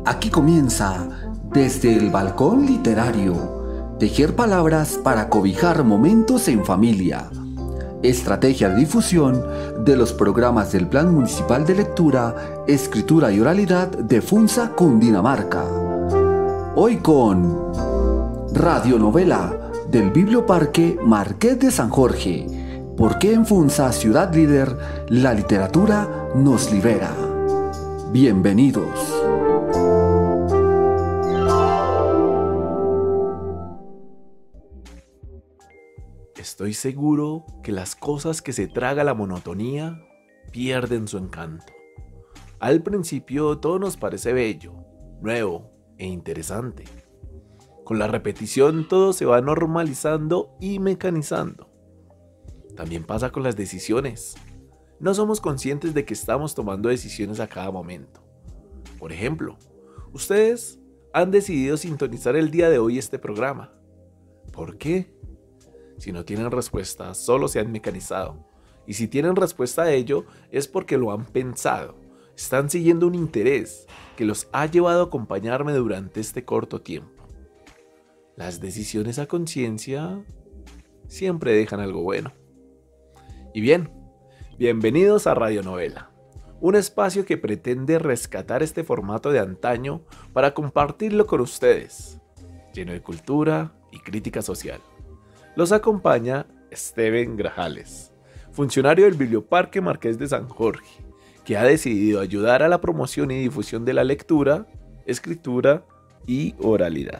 Aquí comienza Desde el Balcón Literario, tejer palabras para cobijar momentos en familia. Estrategia de difusión de los programas del Plan Municipal de Lectura, Escritura y Oralidad de Funza, Cundinamarca. Hoy con radionovela del Biblioparque Marqués de San Jorge. ¿Por qué en Funza, ciudad líder, la literatura nos libera? Bienvenidos. Estoy seguro que las cosas que se traga la monotonía pierden su encanto. Al principio todo nos parece bello, nuevo e interesante. Con la repetición todo se va normalizando y mecanizando. También pasa con las decisiones. No somos conscientes de que estamos tomando decisiones a cada momento. Por ejemplo, ustedes han decidido sintonizar el día de hoy este programa. ¿Por qué? Si no tienen respuesta, solo se han mecanizado. Y si tienen respuesta a ello, es porque lo han pensado. Están siguiendo un interés que los ha llevado a acompañarme durante este corto tiempo. Las decisiones a conciencia siempre dejan algo bueno. Y bien, bienvenidos a Radionovela, un espacio que pretende rescatar este formato de antaño para compartirlo con ustedes, lleno de cultura y crítica social. Los acompaña Steven Grajales, funcionario del Biblioparque Marqués de San Jorge, que ha decidido ayudar a la promoción y difusión de la lectura, escritura y oralidad.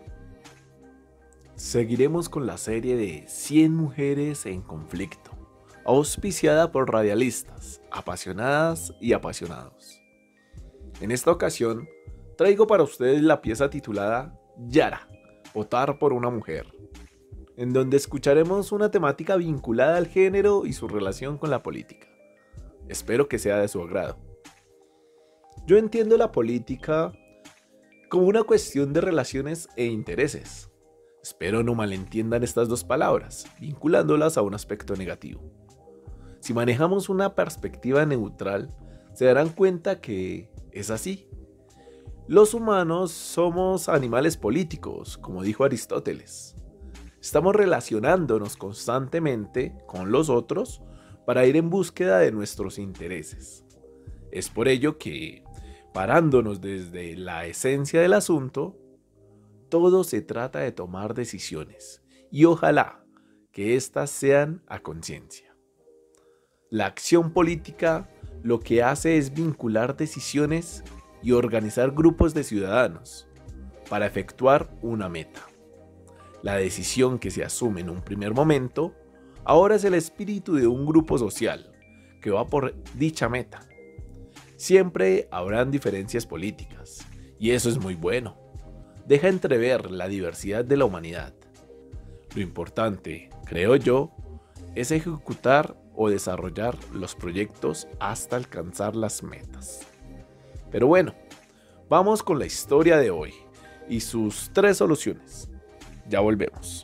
Seguiremos con la serie de 100 mujeres en conflicto, auspiciada por radialistas, apasionadas y apasionados. En esta ocasión, traigo para ustedes la pieza titulada Yara, votar por una mujer, en donde escucharemos una temática vinculada al género y su relación con la política. Espero que sea de su agrado. Yo entiendo la política como una cuestión de relaciones e intereses. Espero no malentiendan estas dos palabras, vinculándolas a un aspecto negativo. Si manejamos una perspectiva neutral, se darán cuenta que es así. Los humanos somos animales políticos, como dijo Aristóteles. Estamos relacionándonos constantemente con los otros para ir en búsqueda de nuestros intereses. Es por ello que, parándonos desde la esencia del asunto, todo se trata de tomar decisiones y ojalá que éstas sean a conciencia. La acción política lo que hace es vincular decisiones y organizar grupos de ciudadanos para efectuar una meta. La decisión que se asume en un primer momento ahora es el espíritu de un grupo social que va por dicha meta. Siempre habrán diferencias políticas y eso es muy bueno. Deja entrever la diversidad de la humanidad. Lo importante, creo yo, es ejecutar o desarrollar los proyectos hasta alcanzar las metas. Pero bueno, vamos con la historia de hoy y sus 3 soluciones. Ya volvemos.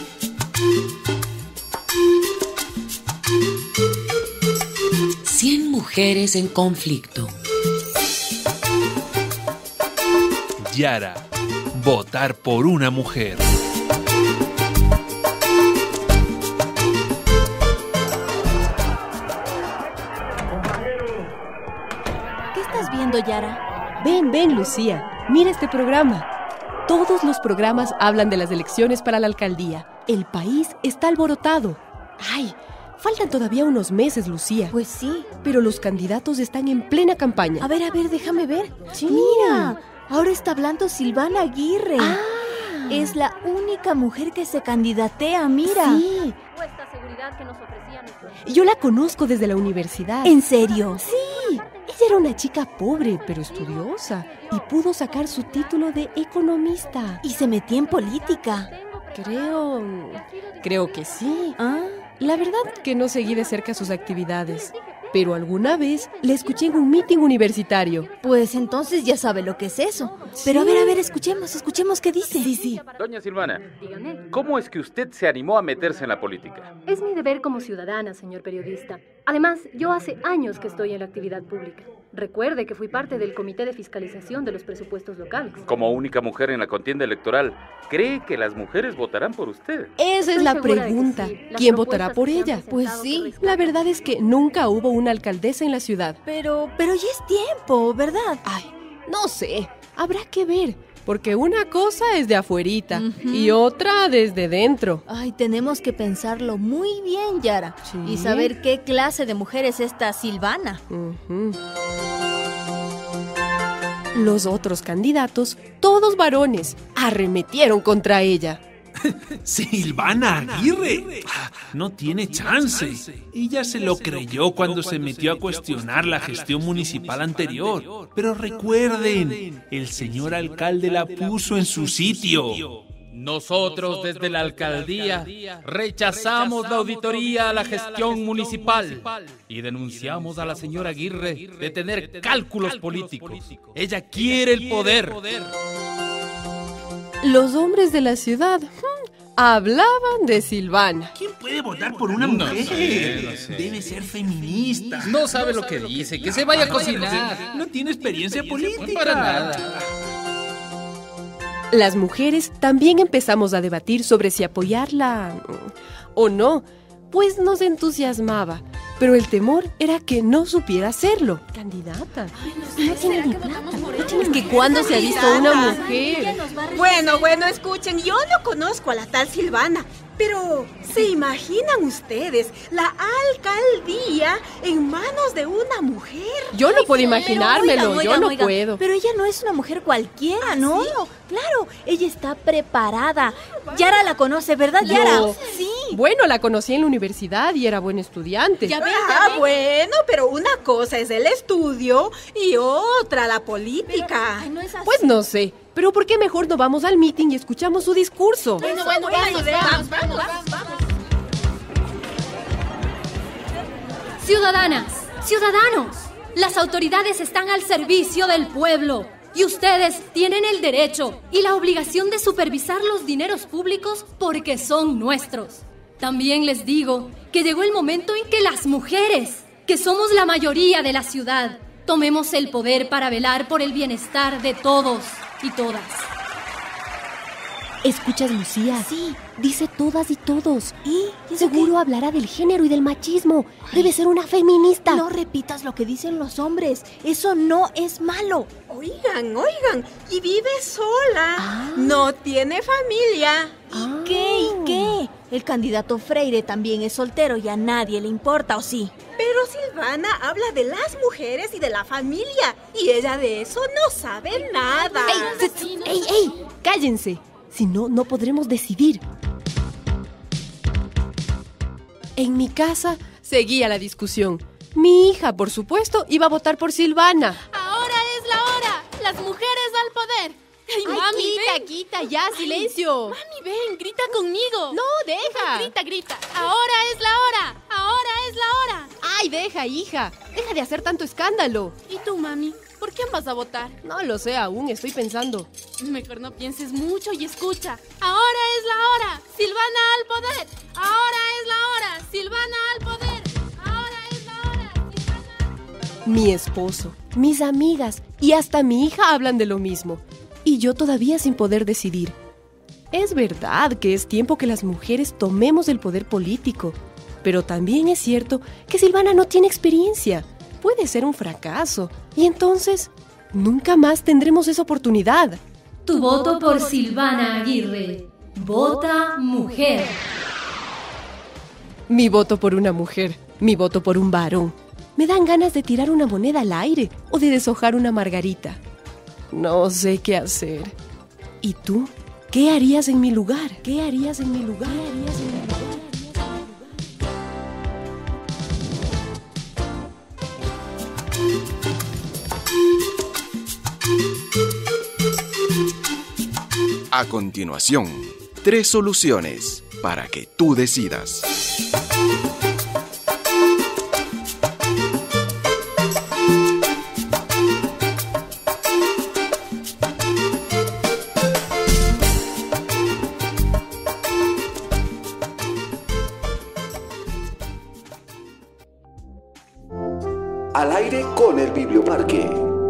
Cien mujeres en conflicto. Yara, votar por una mujer. ¿Qué estás viendo, Yara? Ven, Lucía. Mira este programa. Todos los programas hablan de las elecciones para la alcaldía. El país está alborotado. ¡Ay! Faltan todavía unos meses, Lucía. Pues sí. Pero los candidatos están en plena campaña. A ver, déjame ver. Sí. Mira, ahora está hablando Silvana Aguirre. ¡Ah! Es la única mujer que se candidatea, mira. Sí. Yo la conozco desde la universidad. ¿En serio? Sí. Ella era una chica pobre, pero estudiosa, y pudo sacar su título de economista. ¿Y se metió en política? Creo que sí. ¿Ah? La verdad que no seguí de cerca sus actividades, pero alguna vez la escuché en un meeting universitario. Pues entonces ya sabe lo que es eso. Sí. Pero a ver, escuchemos qué dice. Sí. Doña Silvana, Dígame. ¿cómo es que usted se animó a meterse en la política? Es mi deber como ciudadana, señor periodista. Además, yo hace años que estoy en la actividad pública. Recuerde que fui parte del Comité de Fiscalización de los Presupuestos Locales. Como única mujer en la contienda electoral, ¿cree que las mujeres votarán por usted? Esa es la pregunta. ¿Quién votará por ella? Pues sí, la verdad es que nunca hubo una alcaldesa en la ciudad. Pero ya es tiempo, ¿verdad? Ay, no sé, habrá que ver, porque una cosa es de afuerita y otra desde dentro. Ay, tenemos que pensarlo muy bien, Yara, Sí. y saber qué clase de mujer es esta Silvana. Los otros candidatos, todos varones, arremetieron contra ella. Silvana Aguirre. No tiene chance. Ella se lo creyó cuando se metió a cuestionar la gestión municipal anterior. Pero recuerden, el señor alcalde la puso en su sitio. Nosotros desde la alcaldía rechazamos la auditoría a la gestión municipal y denunciamos a la señora Aguirre de tener cálculos políticos. Ella quiere el poder. Los hombres de la ciudad hablaban de Silvana. ¿Quién puede votar por una mujer? No sé. Debe ser feminista. No sabe lo que dice, que se vaya a cocinar. No tiene experiencia política. Para nada. Las mujeres también empezamos a debatir sobre si apoyarla o no, pues nos entusiasmaba, pero el temor era que no supiera hacerlo. Candidata, no tiene ni plata. Es que ¿cuándo se ha visto una mujer? Bueno, escuchen, yo no conozco a la tal Silvana, pero ¿se imaginan ustedes la alcaldía en manos de una mujer? Yo no puedo imaginármelo, yo no puedo. Pero ella no es una mujer cualquiera, ¿no? Claro, ella está preparada. Yara la conoce, ¿verdad, Yara? No. Sí. Bueno, la conocí en la universidad y era buen estudiante. Bueno, pero una cosa es el estudio y otra la política. Ay, no es así. Pues no sé, pero ¿por qué mejor no vamos al meeting y escuchamos su discurso? Bueno, vamos. Ciudadanas, ciudadanos, las autoridades están al servicio del pueblo y ustedes tienen el derecho y la obligación de supervisar los dineros públicos porque son nuestros. También les digo que llegó el momento en que las mujeres, que somos la mayoría de la ciudad, tomemos el poder para velar por el bienestar de todos y todas. ¿Escuchas, Lucía? Sí. Dice todas y todos. ¿Y? Seguro hablará del género y del machismo. Debe ser una feminista. No repitas lo que dicen los hombres. Eso no es malo. Oigan, y vive sola. No tiene familia. ¿Y qué? El candidato Freire también es soltero y a nadie le importa, ¿o sí? Pero Silvana habla de las mujeres y de la familia, y ella de eso no sabe nada. ¡Ey! ¡Cállense! Si no, no podremos decidir. En mi casa seguía la discusión. Mi hija, por supuesto, iba a votar por Silvana. ¡Ahora es la hora! ¡Las mujeres al poder! ¡Ay, mami, ven! Quita, ya, silencio. Mami, ven, grita conmigo. No, deja. Grita. ¡Ahora es la hora! ¡Ahora es la hora! Ay, deja, hija. Deja de hacer tanto escándalo. ¿Y tú, mami? ¿Por quién vas a votar? No lo sé aún, estoy pensando. Mejor no pienses mucho y escucha. ¡Ahora es la hora! ¡Silvana al poder! ¡Ahora es la hora! ¡Silvana al poder! ¡Ahora es la hora! ¡Silvana! Mi esposo, mis amigas y hasta mi hija hablan de lo mismo. Y yo todavía sin poder decidir. Es verdad que es tiempo que las mujeres tomemos el poder político. Pero también es cierto que Silvana no tiene experiencia. Puede ser un fracaso. Y entonces, nunca más tendremos esa oportunidad. Tu voto por Silvana Aguirre. Vota mujer. Mi voto por una mujer. Mi voto por un varón. Me dan ganas de tirar una moneda al aire o de deshojar una margarita. No sé qué hacer. ¿Y tú? ¿Qué harías en mi lugar? ¿Qué harías en mi lugar? ¿Qué harías en mi lugar? A continuación, 3 soluciones para que tú decidas. al aire con el Biblioparque.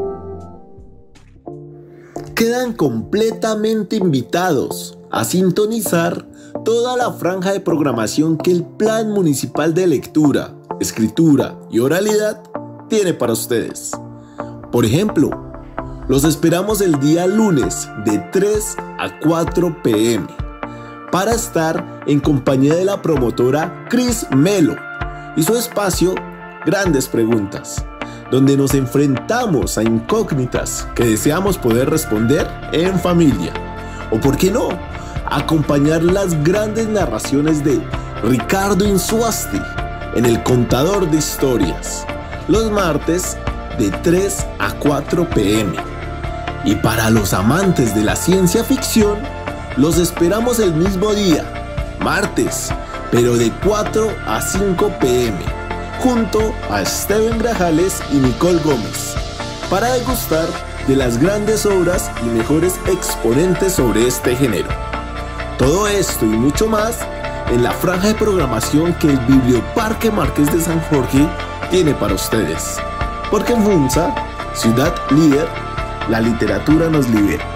Quedan completamente invitados a sintonizar toda la franja de programación que el Plan Municipal de Lectura, Escritura y Oralidad tiene para ustedes. Por ejemplo, los esperamos el día lunes de 3 a 4 p.m. para estar en compañía de la promotora Cris Melo y su espacio Grandes Preguntas, donde nos enfrentamos a incógnitas que deseamos poder responder en familia. O por qué no, acompañar las grandes narraciones de Ricardo Insuasti en El Contador de Historias, los martes de 3 a 4 p.m. Y para los amantes de la ciencia ficción, los esperamos el mismo día, martes, pero de 4 a 5 p.m., junto a Steven Grajales y Nicole Gómez, para degustar de las grandes obras y mejores exponentes sobre este género. Todo esto y mucho más en la franja de programación que el Biblioparque Marqués de San Jorge tiene para ustedes. Porque en FUNSA, ciudad líder, la literatura nos libera.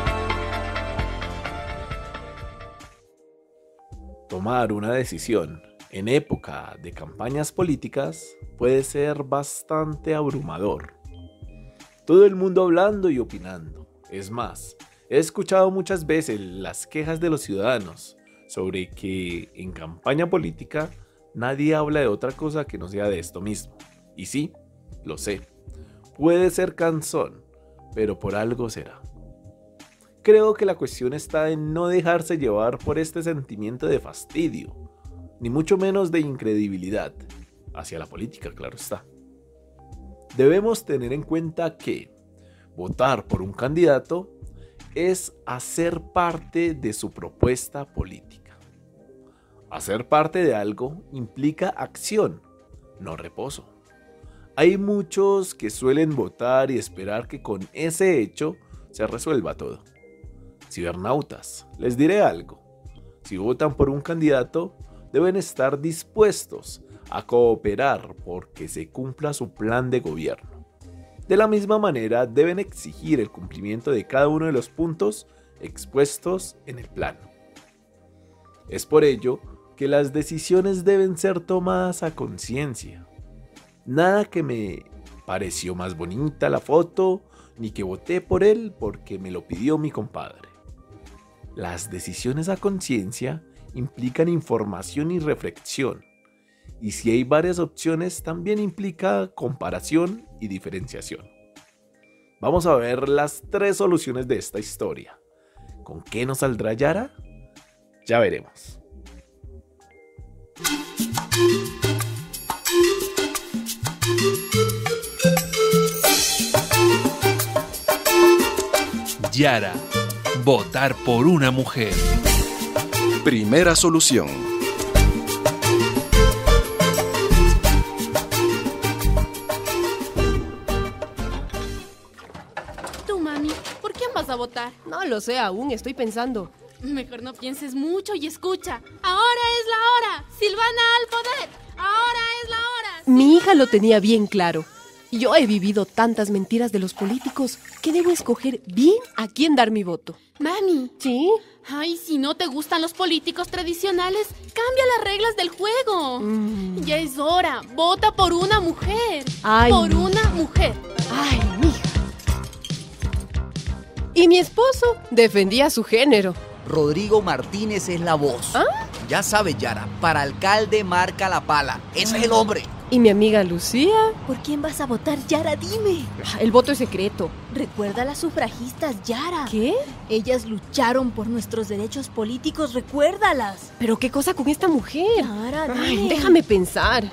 Tomar una decisión en época de campañas políticas puede ser bastante abrumador. Todo el mundo hablando y opinando. Es más, he escuchado muchas veces las quejas de los ciudadanos sobre que en campaña política nadie habla de otra cosa que no sea de esto mismo. Y sí, lo sé, puede ser cansón, pero por algo será. Creo que la cuestión está en no dejarse llevar por este sentimiento de fastidio, ni mucho menos de incredibilidad, hacia la política, claro está. Debemos tener en cuenta que votar por un candidato es hacer parte de su propuesta política. Hacer parte de algo implica acción, no reposo. Hay muchos que suelen votar y esperar que con ese hecho se resuelva todo. Cibernautas, les diré algo. Si votan por un candidato, deben estar dispuestos a cooperar porque se cumpla su plan de gobierno. De la misma manera, deben exigir el cumplimiento de cada uno de los puntos expuestos en el plan. Es por ello que las decisiones deben ser tomadas a conciencia. Nada que me pareció más bonita la foto, ni que voté por él porque me lo pidió mi compadre. Las decisiones a conciencia implican información y reflexión, y si hay varias opciones también implica comparación y diferenciación. Vamos a ver las 3 soluciones de esta historia. ¿Con qué nos saldrá Yara? Ya veremos. Yara, votar por una mujer. Primera solución. Tú, mami, ¿por quién vas a votar? No lo sé aún, estoy pensando. Mejor no pienses mucho y escucha. Ahora es la hora. Silvana al poder. Ahora es la hora. Mi hija lo tenía bien claro. Yo he vivido tantas mentiras de los políticos que debo escoger bien a quién dar mi voto. Mami. ¿Sí? Ay, si no te gustan los políticos tradicionales, cambia las reglas del juego. Ya es hora. Vota por una mujer. Ay, por una mujer. Ay, mija. Y mi esposo defendía su género. Rodrigo Martínez es la voz. ¿Ah? Ya sabes, Yara, para alcalde marca la pala. Ese es el hombre. ¿Y mi amiga Lucía? ¿Por quién vas a votar, Yara? Dime. El voto es secreto. Recuerda a las sufragistas, Yara. ¿Qué? Ellas lucharon por nuestros derechos políticos, recuérdalas. ¿Pero qué cosa con esta mujer? Yara, dime. Ay, déjame pensar.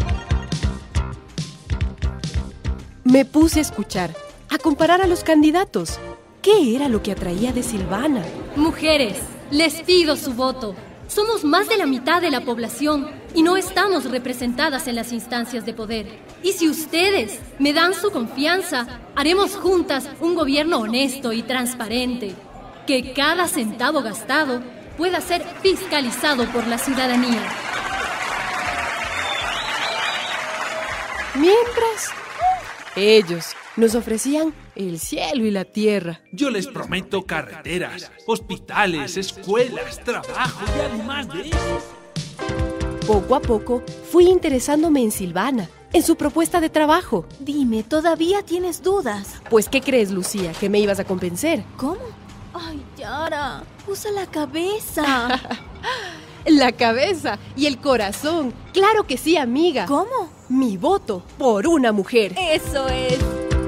Me puse a escuchar, a comparar a los candidatos. ¿Qué era lo que atraía de Silvana? Mujeres, les pido su voto. Somos más de la mitad de la población y no estamos representadas en las instancias de poder. Y si ustedes me dan su confianza, haremos juntas un gobierno honesto y transparente, que cada centavo gastado pueda ser fiscalizado por la ciudadanía. Mientras, Ellos nos ofrecían el cielo y la tierra. Yo les prometo carreteras, hospitales, escuelas, trabajo y además de eso. Poco a poco fui interesándome en Silvana, en su propuesta de trabajo. Dime, ¿todavía tienes dudas? Pues, ¿qué crees, Lucía? ¿Que me ibas a convencer? ¿Cómo? Ay, Yara, usa la cabeza. La cabeza y el corazón. Claro que sí, amiga. ¿Cómo? Mi voto por una mujer. Eso es.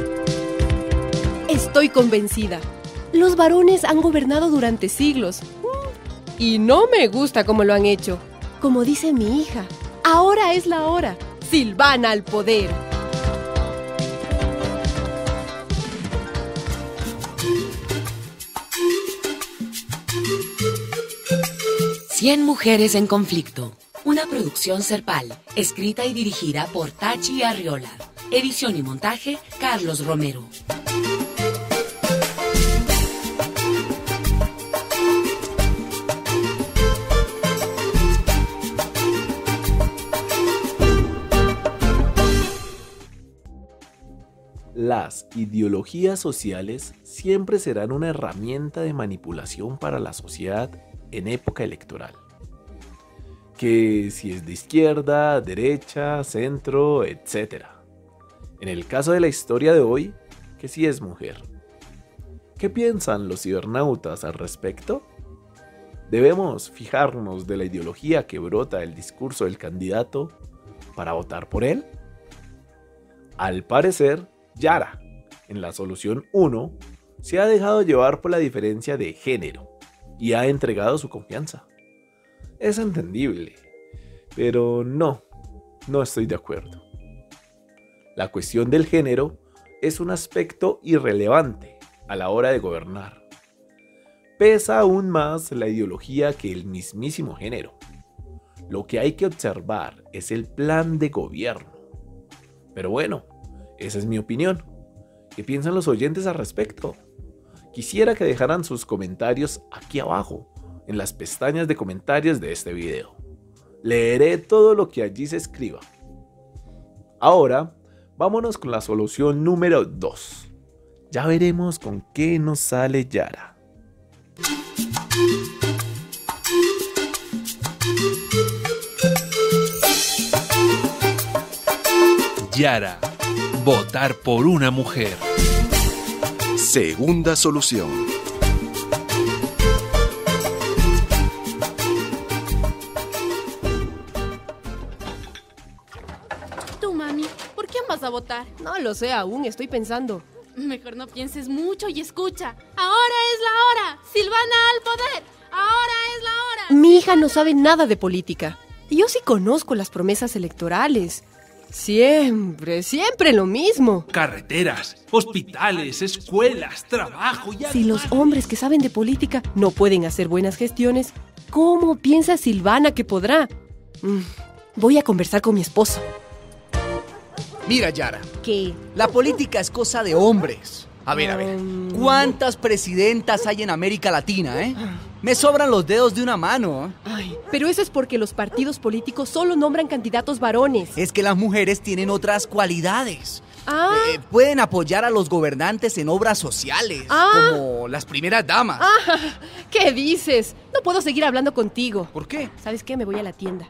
Estoy convencida. Los varones han gobernado durante siglos. Y no me gusta cómo lo han hecho. Como dice mi hija, ahora es la hora. Silvana al poder. Cien mujeres en conflicto. Una producción Serpal, escrita y dirigida por Tachi Arriola. Edición y montaje, Carlos Romero. Las ideologías sociales siempre serán una herramienta de manipulación para la sociedad en época electoral. Que si es de izquierda, derecha, centro, etc. En el caso de la historia de hoy, que si es mujer. ¿Qué piensan los cibernautas al respecto? ¿Debemos fijarnos de la ideología que brota del discurso del candidato para votar por él? Al parecer, Yara, en la solución 1, se ha dejado llevar por la diferencia de género y ha entregado su confianza. Es entendible, pero no estoy de acuerdo. La cuestión del género es un aspecto irrelevante a la hora de gobernar. Pesa aún más la ideología que el mismísimo género. Lo que hay que observar es el plan de gobierno. Pero bueno, esa es mi opinión. ¿Qué piensan los oyentes al respecto? Quisiera que dejaran sus comentarios aquí abajo, en las pestañas de comentarios de este video. Leeré todo lo que allí se escriba. Ahora, vámonos con la solución número 2. Ya veremos con qué nos sale Yara. Yara, votar por una mujer. Segunda solución. Tú, mami, ¿por quién vas a votar? No lo sé aún, estoy pensando. Mejor no pienses mucho y escucha. Ahora es la hora. Silvana al poder. Ahora es la hora. Mi hija no sabe nada de política. Yo sí conozco las promesas electorales. Siempre lo mismo. Carreteras, hospitales, escuelas, trabajo y... Si los hombres que saben de política no pueden hacer buenas gestiones, ¿cómo piensa Silvana que podrá? Voy a conversar con mi esposo. Mira, Yara. ¿Qué? La política es cosa de hombres. A ver. ¿Cuántas presidentas hay en América Latina, Me sobran los dedos de una mano. Ay, pero eso es porque los partidos políticos solo nombran candidatos varones. Es que las mujeres tienen otras cualidades. Pueden apoyar a los gobernantes en obras sociales, como las primeras damas. ¿Qué dices? No puedo seguir hablando contigo. ¿Por qué? ¿Sabes qué? Me voy a la tienda.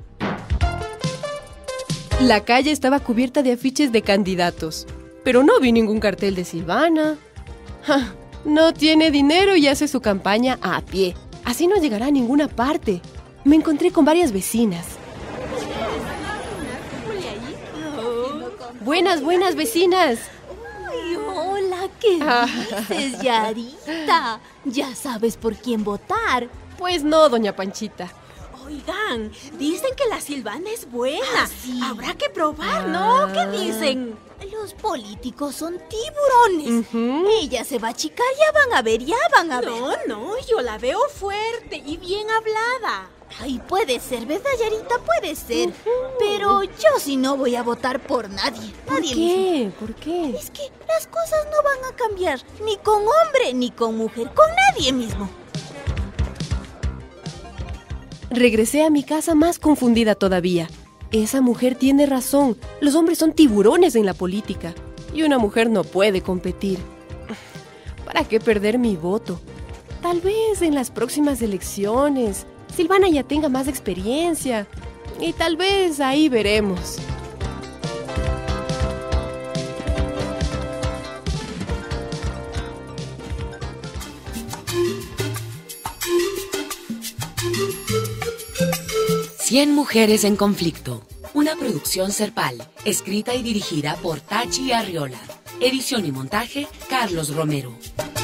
La calle estaba cubierta de afiches de candidatos, pero no vi ningún cartel de Silvana. No tiene dinero y hace su campaña a pie. Así no llegará a ninguna parte. Me encontré con varias vecinas. Buenas vecinas. Ay, hola, ¿qué dices, Yarita? ¿Ya sabes por quién votar? Pues no, doña Panchita. Oigan, dicen que la Silvana es buena. Sí. Habrá que probar, ¿no? ¿Qué dicen? Los políticos son tiburones. Ella se va a achicar, ya van a ver. No, yo la veo fuerte y bien hablada. Ay, puede ser, ¿verdad, Yarita? Puede ser. Pero yo sí no voy a votar por nadie. ¿Por qué? ¿Por qué? Es que las cosas no van a cambiar. Ni con hombre, ni con mujer. Con nadie mismo. Regresé a mi casa más confundida todavía. Esa mujer tiene razón. Los hombres son tiburones en la política. y una mujer no puede competir. ¿Para qué perder mi voto? Tal vez en las próximas elecciones Silvana ya tenga más experiencia y tal vez ahí veremos. Cien mujeres en conflicto. Una producción Serpal, escrita y dirigida por Tachi Arriola. Edición y montaje, Carlos Romero.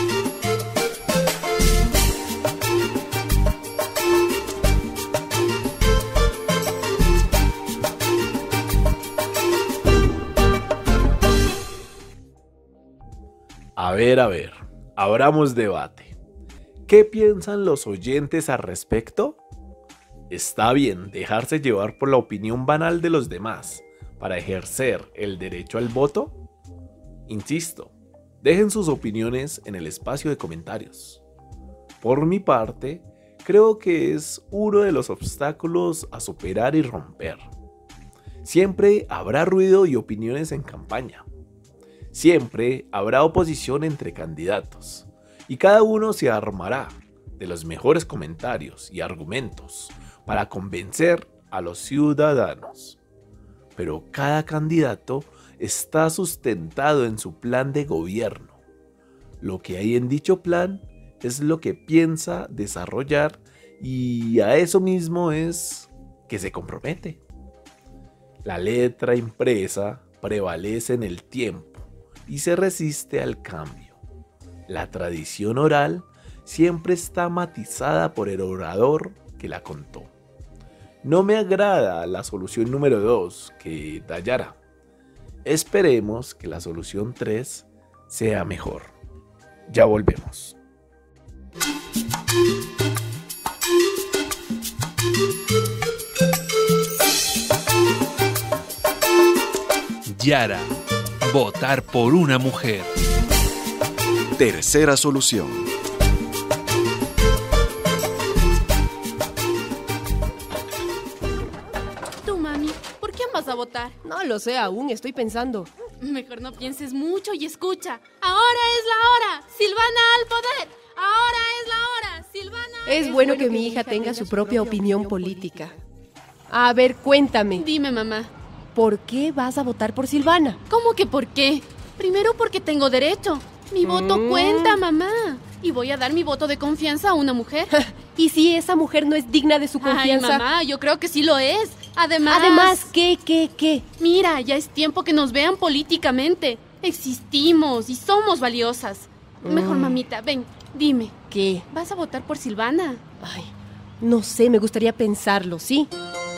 A ver, abramos debate. ¿Qué piensan los oyentes al respecto? ¿Está bien dejarse llevar por la opinión banal de los demás para ejercer el derecho al voto? Insisto, dejen sus opiniones en el espacio de comentarios. Por mi parte, creo que es uno de los obstáculos a superar y romper. Siempre habrá ruido y opiniones en campaña. Siempre habrá oposición entre candidatos y cada uno se armará de los mejores comentarios y argumentos para convencer a los ciudadanos. Pero cada candidato está sustentado en su plan de gobierno. Lo que hay en dicho plan es lo que piensa desarrollar y a eso mismo es que se compromete. La letra impresa prevalece en el tiempo y se resiste al cambio. La tradición oral siempre está matizada por el orador que la contó. No me agrada la solución número 2 que da Yara. Esperemos que la solución 3 sea mejor. Ya volvemos. Yara, votar por una mujer. Tercera solución. Tú, mami, ¿por quién vas a votar? No lo sé aún, estoy pensando. Mejor no pienses mucho y escucha. Ahora es la hora. Silvana al poder. Ahora es la hora. Silvana. Es bueno que mi hija tenga su propia opinión política. A ver, cuéntame. Dime, mamá. ¿Por qué vas a votar por Silvana? ¿Cómo que por qué? Primero porque tengo derecho. Mi voto cuenta, mamá. Y voy a dar mi voto de confianza a una mujer. ¿Y si esa mujer no es digna de su confianza? Ay, mamá, yo creo que sí lo es. Además, ¿qué? Mira, ya es tiempo que nos vean políticamente. Existimos y somos valiosas. Mejor, mamita, ven, dime. ¿Qué? ¿Vas a votar por Silvana? Ay, no sé, me gustaría pensarlo, ¿sí?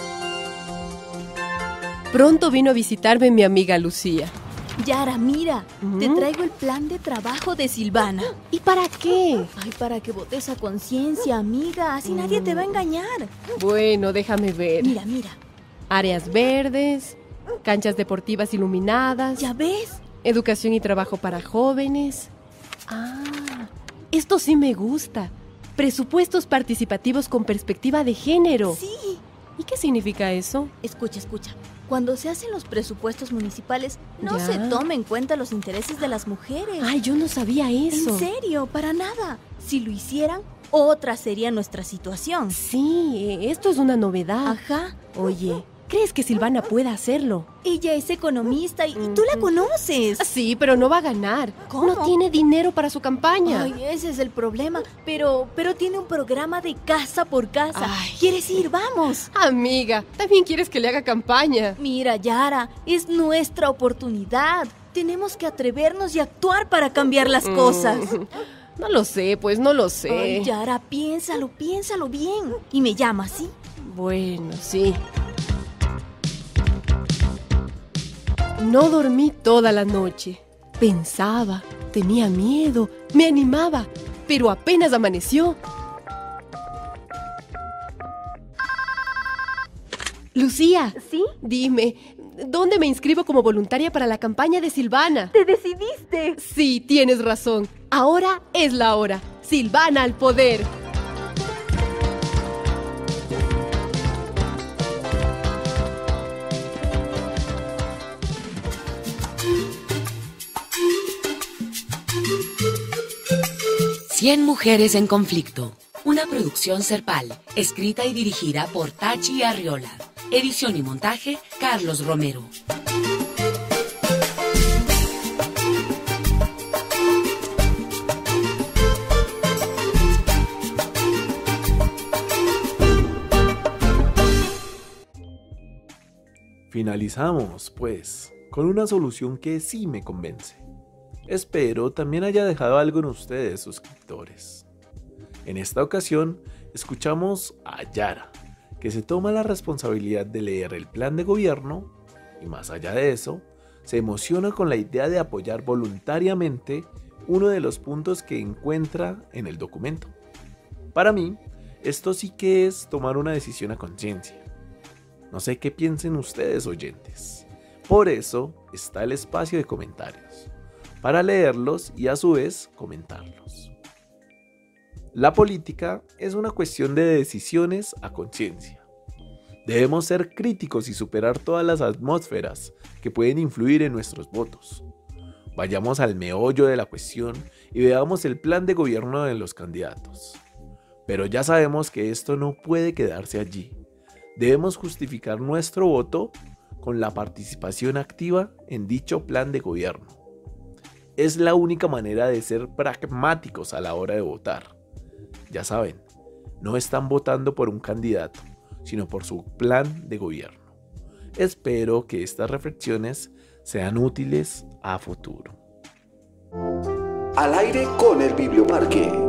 Pronto vino a visitarme mi amiga Lucía. Yara, mira, te traigo el plan de trabajo de Silvana. ¿Y para qué? Ay, para que votes a conciencia, amiga, así nadie te va a engañar. Bueno, déjame ver. Mira. Áreas verdes, canchas deportivas iluminadas. ¿Ya ves? Educación y trabajo para jóvenes. Esto sí me gusta. Presupuestos participativos con perspectiva de género. Sí. ¿Y qué significa eso? Escucha. Cuando se hacen los presupuestos municipales, no se toma en cuenta los intereses de las mujeres. Ay, yo no sabía eso. ¿En serio? Para nada. Si lo hicieran, otra sería nuestra situación. Sí, esto es una novedad. Ajá. Oye, ¿crees que Silvana pueda hacerlo? Ella es economista y tú la conoces. Sí, pero no va a ganar. ¿Cómo? No tiene dinero para su campaña. Ay, ese es el problema. Pero tiene un programa de casa por casa. Ay. ¿Quieres ir? Vamos. Amiga, ¿también quieres que le haga campaña? Mira, Yara, es nuestra oportunidad. Tenemos que atrevernos y actuar para cambiar las cosas. No lo sé, pues no lo sé. Ay, Yara, piénsalo bien. Y me llamas, ¿sí? Bueno, sí. No dormí toda la noche. Pensaba, tenía miedo, me animaba, pero apenas amaneció. Lucía. ¿Sí? Dime, ¿dónde me inscribo como voluntaria para la campaña de Silvana? ¿Te decidiste? Sí, tienes razón. Ahora es la hora. Silvana al poder. 100 mujeres en conflicto. Una producción Serpal, escrita y dirigida por Tachi Arriola. Edición y montaje, Carlos Romero. Finalizamos, pues, con una solución que sí me convence. Espero también haya dejado algo en ustedes, suscriptores. En esta ocasión, escuchamos a Yara, que se toma la responsabilidad de leer el plan de gobierno y, más allá de eso, se emociona con la idea de apoyar voluntariamente uno de los puntos que encuentra en el documento. Para mí, esto sí que es tomar una decisión a conciencia. No sé qué piensen ustedes, oyentes. Por eso está el espacio de comentarios, para leerlos y a su vez comentarlos. La política es una cuestión de decisiones a conciencia. Debemos ser críticos y superar todas las atmósferas que pueden influir en nuestros votos. Vayamos al meollo de la cuestión y veamos el plan de gobierno de los candidatos. Pero ya sabemos que esto no puede quedarse allí. Debemos justificar nuestro voto con la participación activa en dicho plan de gobierno. Es la única manera de ser pragmáticos a la hora de votar. Ya saben, no están votando por un candidato, sino por su plan de gobierno. Espero que estas reflexiones sean útiles a futuro. Al aire con el Biblioparque.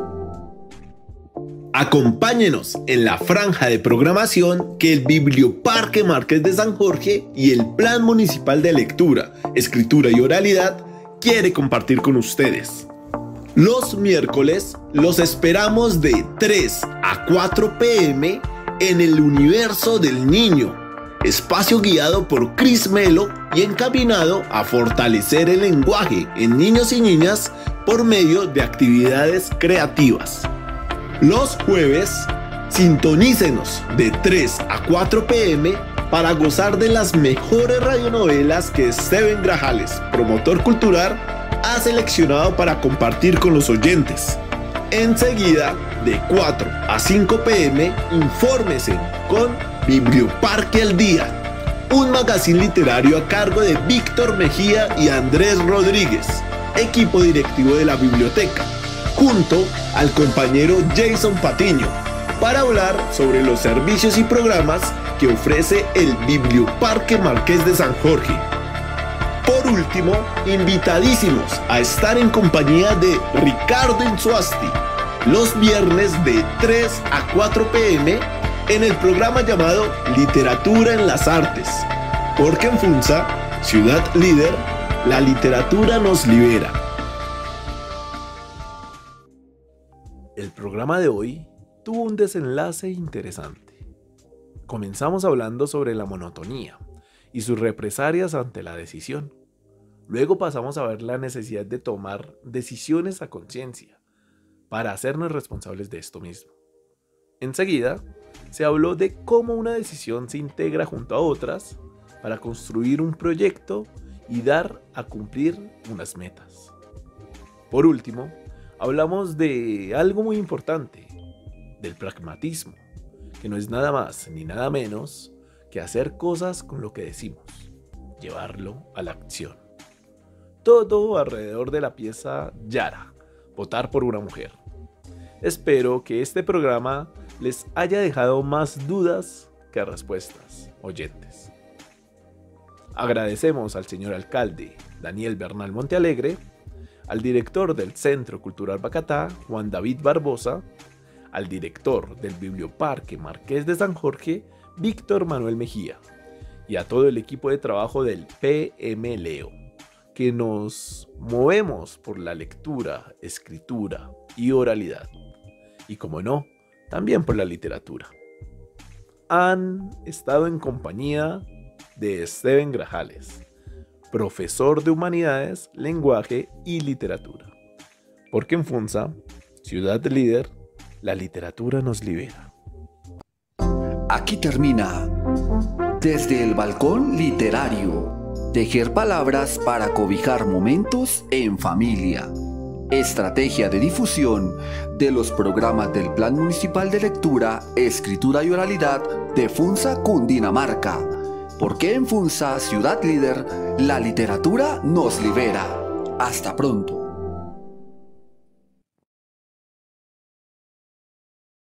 Acompáñenos en la franja de programación que el Biblioparque Marqués de San Jorge y el Plan Municipal de Lectura, Escritura y Oralidad quiere compartir con ustedes. Los miércoles los esperamos de 3 a 4 p.m. en el Universo del Niño, espacio guiado por Cris Melo y encaminado a fortalecer el lenguaje en niños y niñas por medio de actividades creativas. Los jueves, sintonícenos de 3 a 4 p.m. para gozar de las mejores radionovelas que Steven Grajales, promotor cultural, ha seleccionado para compartir con los oyentes. Enseguida, de 4 a 5 p.m., infórmese con Biblioparque al Día, un magazine literario a cargo de Víctor Mejía y Andrés Rodríguez, equipo directivo de la biblioteca, junto al compañero Jason Patiño, para hablar sobre los servicios y programas que ofrece el Biblioparque Marqués de San Jorge. Por último, invitadísimos a estar en compañía de Ricardo Insuasti, los viernes de 3 a 4 p.m. en el programa llamado Literatura en las Artes, porque en Funza, ciudad líder, la literatura nos libera. El programa de hoy tuvo un desenlace interesante. Comenzamos hablando sobre la monotonía y sus represalias ante la decisión. Luego pasamos a ver la necesidad de tomar decisiones a conciencia para hacernos responsables de esto mismo. Enseguida, se habló de cómo una decisión se integra junto a otras para construir un proyecto y dar a cumplir unas metas. Por último, hablamos de algo muy importante, del pragmatismo, que no es nada más ni nada menos que hacer cosas con lo que decimos, llevarlo a la acción. Todo alrededor de la pieza Yara, votar por una mujer. Espero que este programa les haya dejado más dudas que respuestas, oyentes. Agradecemos al señor alcalde Daniel Bernal Montealegre, al director del Centro Cultural Bacatá, Juan David Barbosa, al director del Biblioparque Marqués de San Jorge, Víctor Manuel Mejía, y a todo el equipo de trabajo del PM Leo, que nos movemos por la lectura, escritura y oralidad, y como no, también por la literatura. Han estado en compañía de Steven Grajales, profesor de Humanidades, Lenguaje y Literatura. Porque en Funza, ciudad líder, la literatura nos libera. Aquí termina Desde el Balcón Literario. Tejer palabras para cobijar momentos en familia. Estrategia de difusión de los programas del Plan Municipal de Lectura, Escritura y Oralidad de Funza, Cundinamarca. Porque en Funza, ciudad líder, la literatura nos libera. Hasta pronto.